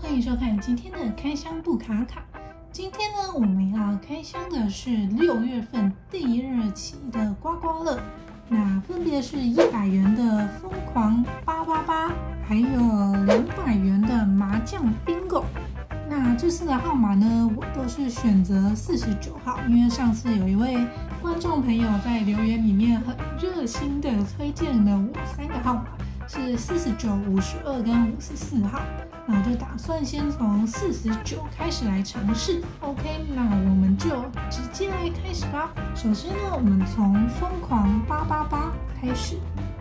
欢迎收看今天的开箱不卡卡。今天呢，我们要开箱的是6月份第2期的刮刮乐，那分别是100元的疯狂888，还有200元的麻将 bingo。那这次的号码呢，我都是选择49号，因为上次有一位观众朋友在留言里面很热心的推荐了我3个号码，是49、52跟54号。那我就打算先从49开始来尝试。OK， 那我们就直接来开始吧。首先呢，我们从疯狂888开始。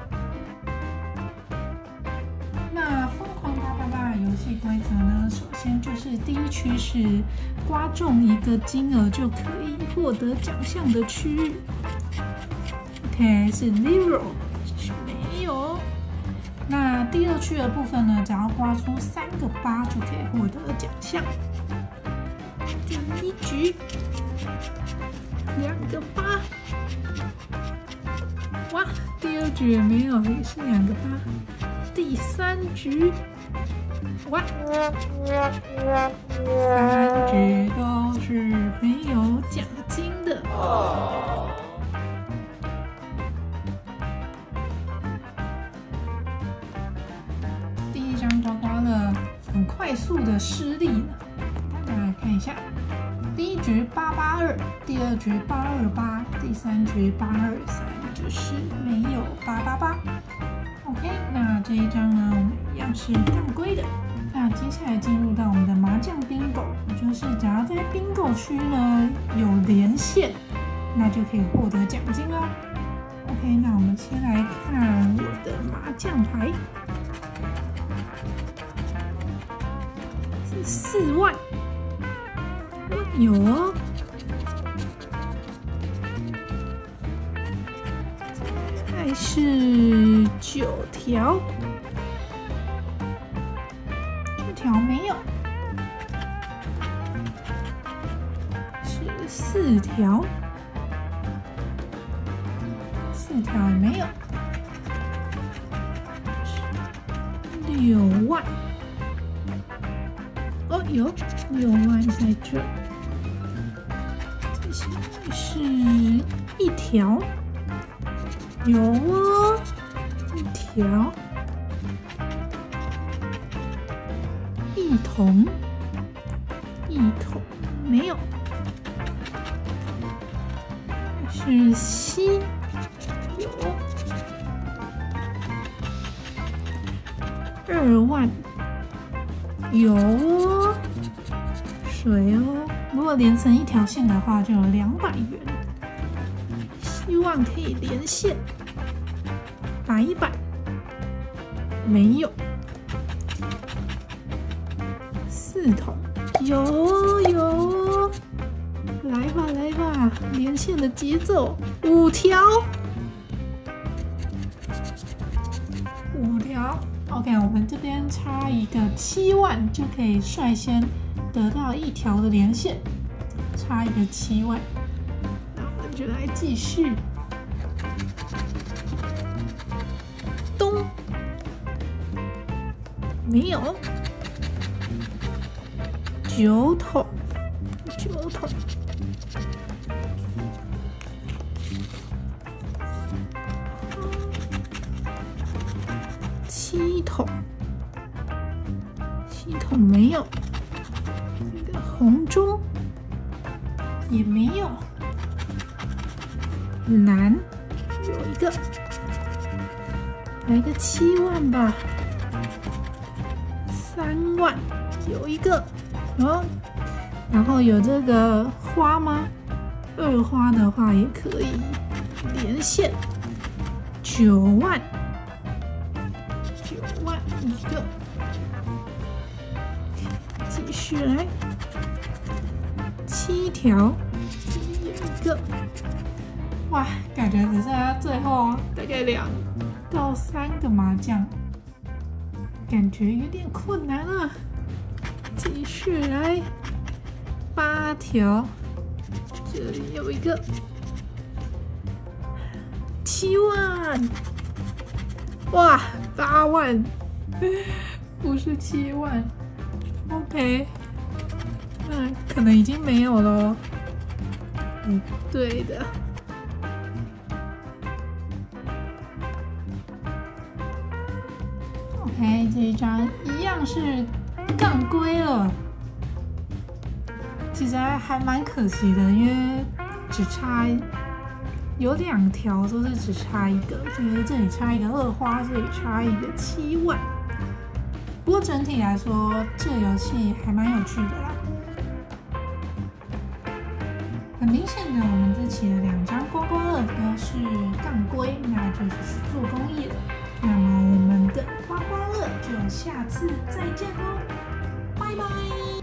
那疯狂888游戏规则呢，首先就是第一区是刮中一个金额就可以获得奖项的区域。OK， 是 0， 没有。那第2区的部分呢，只要刮出3个8就可以获得奖项。第1局2个8，哇！第2局也没有，也是2个8。第3局，哇！3局都是没有奖金的。刮刮乐很快速的失利了，大家来看一下，第1局882，第2局828，第3局823，就是没有888。OK， 那这一张呢，我们一样是当归的。那接下来进入到我们的麻将 bingo， 也就是只要在 bingo 区呢有连线，那就可以获得奖金啦。OK， 那我们先来看我的麻将牌。4万，有哦。再是9条，9条没有。14条，4条也没有。6万。哦，有6万在这。接下来是1条，有哦，1条。1筒没有。是7，有。2万。有哦，水哦。如果连成一条线的话，就有200元。希望可以连线。100，没有。4筒，有哦有哦。来吧来吧，连线的节奏。5条，5条。OK， 我们这边差一个7万就可以率先得到1条的连线，差一个7万，那我们就来继续。咚，没有。9筒，7筒没有，这个红中也没有，蓝有一个，来个7万吧，3万有一个，哦，然后有这个花吗？2花的话也可以连线，9万一个，继续来7条，有一个，哇，感觉只剩下最后大概2到3个麻将，感觉有点困难了。继续来8条，这里有一个7万，哇，8万。不是7万。哦， OK， 那可能已经没有了。对的。OK， 这一张一样是杠龟了。其实还蛮可惜的，因为只差有2条都是只差一个，就是这里差一个2花，这里差一个7万。不过整体来说，这个游戏还蛮有趣的啦。很明显的，我们这期的2张刮刮乐都是杠龟，那就是做公益了。那么我们的刮刮乐就下次再见喽，拜拜。